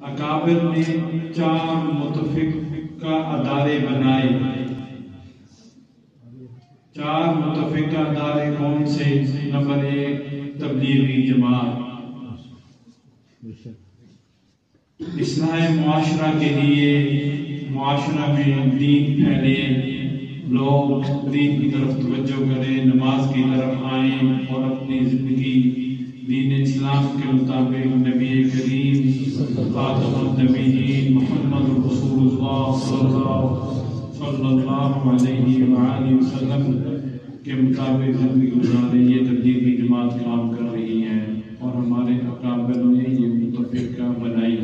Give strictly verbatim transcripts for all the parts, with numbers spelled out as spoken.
اکابر نے چار متفقہ ادارے بنائے۔ چار متفقہ ادارے کون سے؟ نمبر ایک تبلیغی جماعت، اصلاح معاشرہ کے لیے معاشرہ میں دین پھیلے، لوگ دین کی طرف توجہ کریں، نماز کی طرف آئیں اور اپنی زندگی دین اسلام کے مطابق نبی کریم خاتم النبیین محمد رسول اللہ صلی اللہ علیہ وآلہ وسلم کے مطابق زندگی گزارے۔ یہ تبلیغی جماعت کام کر رہی ہے اور ہمارے اکابر نے یہ متفقہ بنائی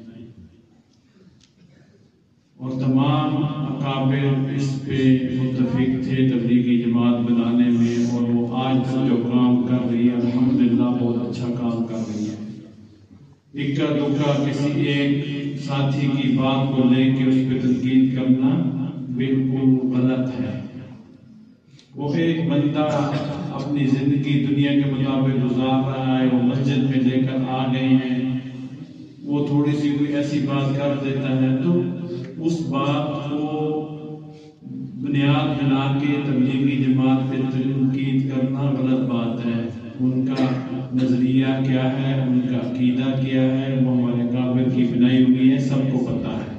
اور تمام اکابر اس پہ متفق تھے تبلیغی جماعت بنانے میں، اور وہ آج تک جو کام کر رہی ہے الحمدللہ بہت اچھا کام کر رہی ہے۔ اکا دکا کسی ایک ساتھی کی بات کو لے کے اس پہ تنقید کرنا بالکل غلط ہے۔ وہ ایک بندہ اپنی زندگی دنیا کے مطابق گزار رہا ہے، وہ مسجد میں لے کر آ گئے ہیں، وہ تھوڑی سی کوئی ایسی بات کر دیتا ہے تو اس بات کو بنیاد بنا کے تبلیغی جماعت پہ تنقید کرنا غلط بات ہے۔ ان کا نظریہ کیا ہے، ان کا عقیدہ کیا ہے، وہ ہمارے اکابر کی بنائی ہوئی ہے، سب کو پتہ ہے۔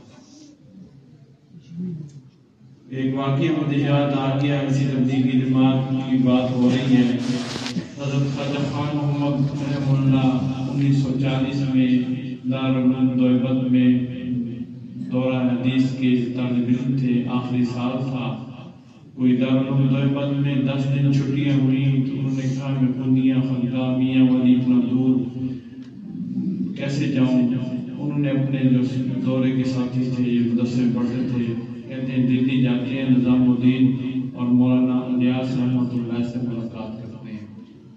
ایک واقعہ مجھے یاد آ گیا، اسی تبلیغی جماعت کی بات ہو رہی ہے۔ حضرت خواجہ خان محمد رحمہ اللہ انیس سو چالیس میں دارالعلوم دیوبند میں دورہ حدیث کے طالب علم تھے، آخری سال تھا، کوئی دارالعلوم دیوبند میں دس دن چھٹیاں ہوئیں تو انہوں نے کہا میں پورنیہ خانقاہ میاں والی اتنا دور کیسے جاؤں؟ انہوں نے اپنے جو دورے کے ساتھی تھے، یہ مدرسے میں پڑھتے تھے، کہتے ہیں دلی جاتے ہیں، نظام الدین اور مولانا الیاس رحمۃ اللہ سے ملاقات کرتے ہیں۔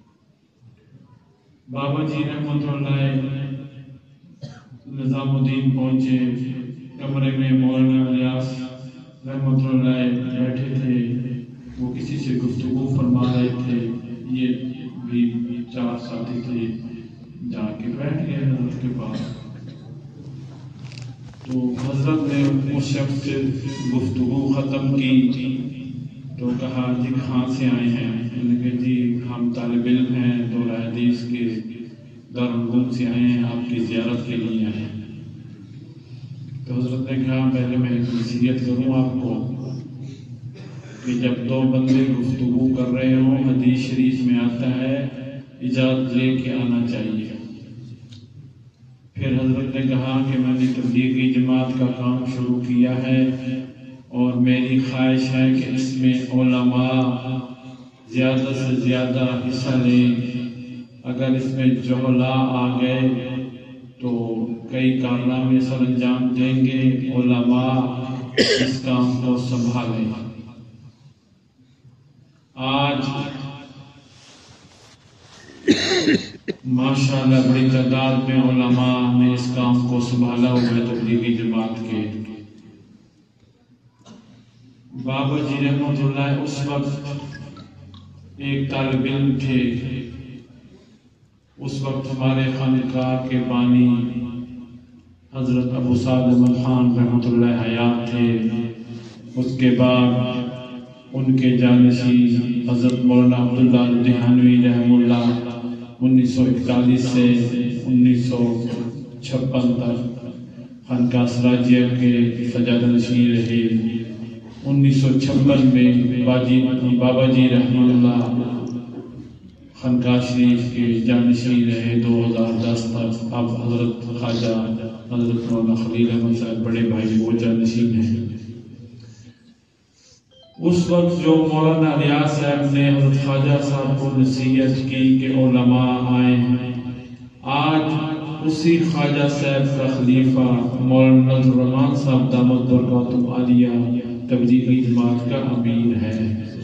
بابا جی رحمۃ اللہ نظام الدین پہنچے، کمرے میں مولانا الیاس رحمۃ اللہ بیٹھے تھے، وہ کسی سے گفتگو فرما رہے تھے، یہ بھی چار ساتھی تھے، جا کے بیٹھ گئے حضرت کے پاس۔ تو حضرت نے اس شخص سے گفتگو ختم کی تو کہا جی کہاں سے آئے ہیں؟ انہوں نے کہا جی ہم طالب علم ہیں، دورہ حدیث کے دارالعلوم سے آئے ہیں، آپ کی زیارت کے لیے آئے ہیں۔ تو حضرت نے کہا پہلے میں ایک نصیحت کروں آپ کو کہ جب دو بندے گفتگو کر رہے ہوں، حدیث شریف میں آتا ہے اجازت لے کے آنا چاہیے۔ پھر حضرت نے کہا کہ میں نے تبلیغی جماعت کا کام شروع کیا ہے اور میری خواہش ہے کہ اس میں علماء زیادہ سے زیادہ حصہ لیں، اگر اس میں جہلاء آ گئے تو کئی کارنامے سر انجام دیں گے، علماء اس کام کو سنبھالیں۔ آج ماشاءاللہ بڑی تعداد میں علماء نے اس کام کو سنبھالا ہوا ہے تبلیغی جماعت کے۔ بابا جی رحمۃ اللہ اس وقت ایک طالب علم تھے، اس وقت ہمارے خانقاہ کے بانی حضرت ابو سعد احمد خان رحمۃ اللہ حیات تھے، اس کے بعد ان کے جانشین حضرت مولانا عبداللہ دہانوی رحمہ اللہ انیس سو اکتالیس سے انیس سو چھپن تک خانقاہ سراجیہ کے سجادہ نشین رہے۔ انیس سو چھپن میں باجی بابا جی رحمہ اللہ خانقاہ شریف کے جانشین رہے دو ہزار دس تک۔ اب حضرت خواجہ حضرت مولانا خلیل احمد صاحب بڑے بھائی وہ جانشین ہیں۔ اس وقت جو مولانا الیاس صاحب نے حضرت خواجہ صاحب کو نصیحت کی کہ علماء آئے ہیں، آج اسی خواجہ صاحب کا خلیفہ مولانا نذر الرحمان صاحب دامت برکاتہم عالیہ تبلیغی جماعت کا امیر ہے۔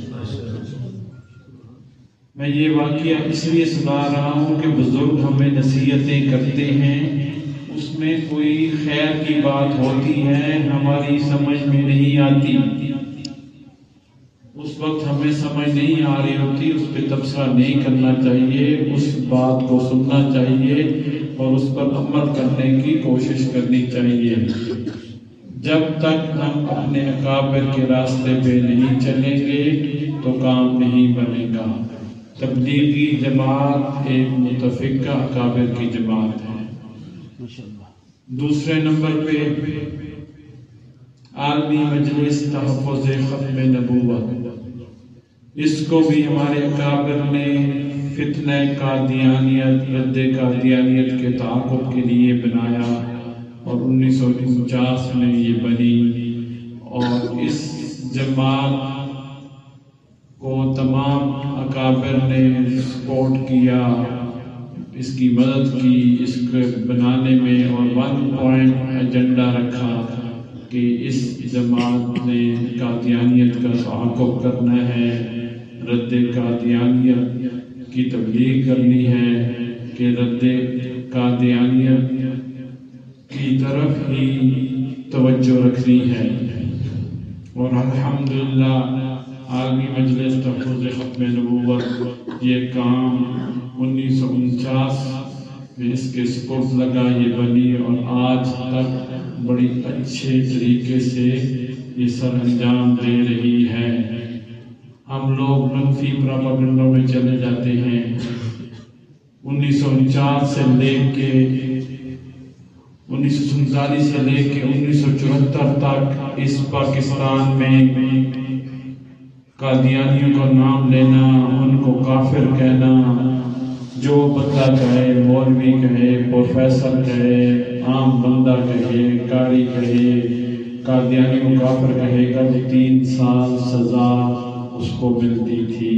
میں یہ واقعہ اس لیے سنا رہا ہوں کہ بزرگ ہمیں نصیحتیں کرتے ہیں، اس میں کوئی خیر کی بات ہوتی ہے، ہماری سمجھ میں نہیں آتی، اس وقت ہمیں سمجھ نہیں آ رہی ہوتی، اس پہ تبصرہ نہیں کرنا چاہیے، اس بات کو سننا چاہیے اور اس پر عمل کرنے کی کوشش کرنی چاہیے۔ جب تک ہم اپنے اکابر کے راستے پہ نہیں چلیں گے تو کام نہیں بنے گا۔ تبلیغی جماعت ایک متفقہ اکابر کی جماعت ہے۔ دوسرے نمبر پہ عالمی مجلس تحفظ ختم نبوت، اس کو بھی ہمارے اکابر نے فتنہ قادیانیت، رد قادیانیت کے تعاقب کے لیے بنایا اور انیس سو انچاس میں یہ بنی، اور اس جماعت کو تمام اکابر نے سپورٹ کیا، اس کی مدد کی اس کو بنانے میں، اور ون پوائنٹ ایجنڈا رکھا کہ اس جماعت نے قادیانیت کا تعاقب کرنا ہے، رد قادیانیت کی تبلیغ کرنی ہے، کہ رد قادیانیت کی طرف ہی توجہ رکھنی ہے۔ اور الحمدللہ عالمی مجلس تحفظ ختم نبوت یہ کام انیس سو انچاس میں اس کے سپرد لگا، یہ بنی، اور آج تک بڑی اچھے طریقے سے یہ سر انجام دے رہی ہے۔ ہم لوگ منفی پراپاگنڈوں میں چلے جاتے ہیں۔ انیس سو انچاس سے لے کے انیس سو سینتالیس سے لے کے انیس سو چوہتر تک اس پاکستان میں قادیانیوں کا نام لینا، ان کو کافر کہنا، جو بندہ کہے، مولوی کہے، پروفیسر کہے، عام بندہ کہے، قاری کہے، قادیانی کو کافر کہے گا تو تین سال سزا اس کو ملتی تھی۔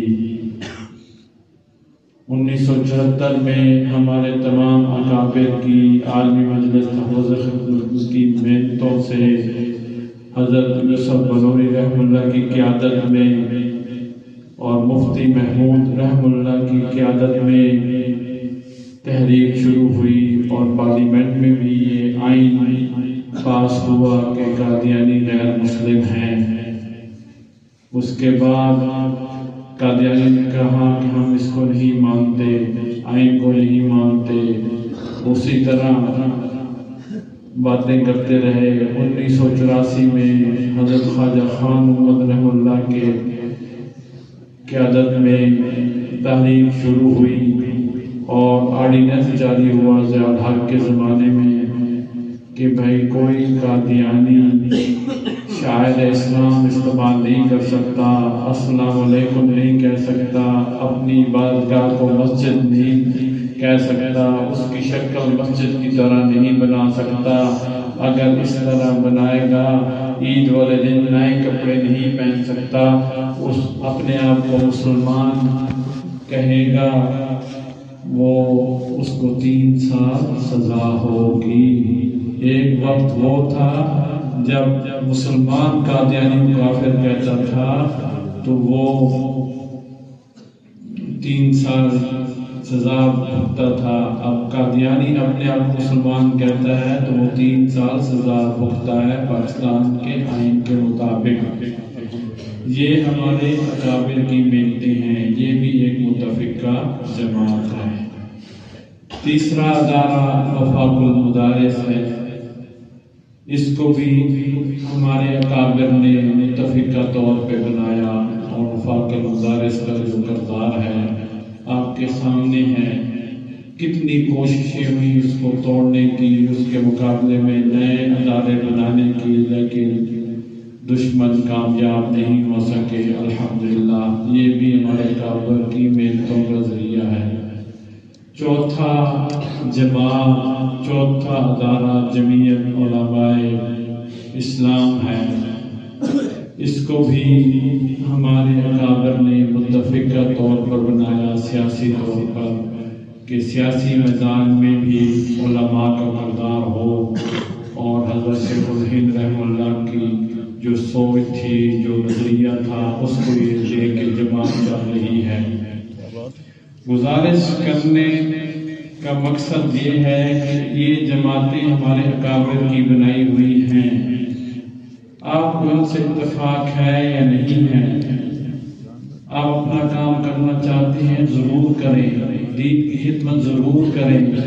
انیس سو چوہتر میں ہمارے تمام اکابر کی عالمی مجلس تحفظ ختم کی محنتوں سے حضرت یوسف بنوری رحم اللہ کی قیادت میں اور مفتی محمود رحم اللہ کی قیادت میں تحریک شروع ہوئی، اور پارلیمنٹ میں بھی یہ آئین پاس ہوا کہ قادیانی غیر مسلم ہیں۔ اس کے بعد قادیانی نے کہا کہ ہم اس کو نہیں مانتے، آئین کو نہیں مانتے، اسی طرح باتیں کرتے رہے۔ انیس سو چوراسی میں حضرت خواجہ خان محمد رحم اللہ کے قیادت میں تحریک شروع ہوئی، اور آرڈیننس جاری ہوا ضیاء الحق کے زمانے میں کہ بھائی کوئی قادیانی شاعر اسلام استعمال نہیں کر سکتا، السلام علیکم نہیں کہہ سکتا، اپنی عبادتگاہ کو مسجد نہیں کہہ سکتا، اس کی شکل مسجد کی طرح نہیں بنا سکتا۔ اگر اس طرح بنائے گا، عید والے دن نئے کپڑے نہیں پہن سکتا، اس اپنے آپ کو مسلمان کہے گا، وہ اس کو تین سال سزا ہوگی۔ ایک وقت وہ تھا جب مسلمان قادیانی کافر کہتا تھا تو وہ تین سال سزا بھگتا تھا، اب قادیانی اپنے آپ مسلمان کہتا ہے تو وہ تین سال سزا بھگتا ہے پاکستان کے آئین کے مطابق۔ یہ ہمارے اکابر کی محنتیں ہیں، یہ بھی ایک متفقہ جماعت ہے۔ تیسرا ادارہ وفاق المدارس ہے، اس کو بھی ہمارے اکابر نے متفقہ طور پہ بنایا، اور وفاق المدارس کا جو کردار ہے آپ کے سامنے ہے۔ کتنی کوششیں ہوئی اس کو توڑنے کی، اس کے مقابلے میں نئے ادارے بنانے کی، لیکن دشمن کامیاب نہیں ہو سکے۔ الحمدللہ یہ بھی ہمارے اکابر کی محنتوں کا ذریعہ ہے۔ چوتھا جماعت چوتھا ادارہ جمعیت علماء اسلام ہے، اس کو بھی ہمارے اکابر نے متفقہ طور پر بنایا، سیاسی طور پر، کہ سیاسی میدان میں بھی علماء کا کردار ہو، اور حضرت شیخ الہند رحم اللہ کی جو سوچ تھی، جو نظریہ تھا، اس کو یہ لے کے جماعت چل رہی ہے۔ گزارش کرنے کا مقصد یہ ہے کہ یہ جماعتیں ہمارے اکابر کی بنائی ہوئی ہیں، آپ کو ان سے اتفاق ہے یا نہیں ہے، آپ اپنا کام کرنا چاہتے ہیں ضرور کریں، دین کی خدمت ضرور کریں،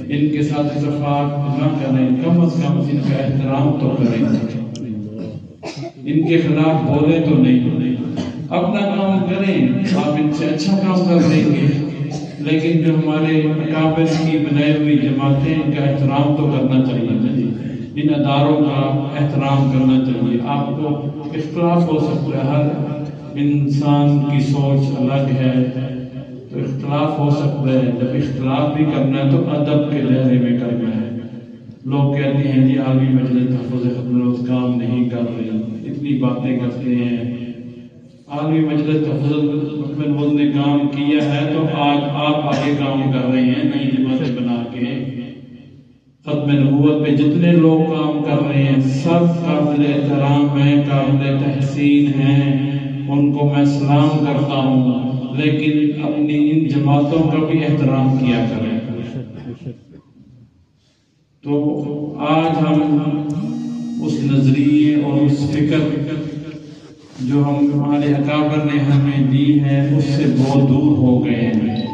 ان کے ساتھ اتفاق نہ کریں، کم از کم ان کا احترام تو کریں، ان کے خلاف بولے تو نہیں، اپنا کام کریں، آپ ان سے اچھا کام کر دیں گے، لیکن جو ہمارے اکابر کی بنائی ہوئی جماعتیں ان کا احترام تو کرنا چاہیے نا جی، ان اداروں کا احترام کرنا چاہیے۔ آپ کو اختلاف ہو سکتا ہے، ہر انسان کی سوچ الگ ہے، تو اختلاف ہو سکتا ہے، جب اختلاف بھی کرنا ہے تو ادب کے دائرے میں کرنا ہے۔ لوگ کہتے ہیں جی عالمی مجلس تحفظ حضرت کام نہیں کر رہی، اتنی باتیں کرتے ہیں۔ عالمی مجلس تحفظ نے کام کیا ہے تو آج آپ آگے کام کر رہے ہیں، نئی جماعتیں بنا کے۔ ختم نبوت پہ جتنے لوگ کام کر رہے ہیں سب قابل احترام ہیں، قابل تحسین ہیں، ان کو میں سلام کرتا ہوں، لیکن اپنی ان جماعتوں کا بھی احترام کیا کریں۔ تو آج ہم اس نظریے اور اس فکر جو ہم ہمارے اکابر نے ہمیں دی ہے اس سے بہت دور ہو گئے ہیں۔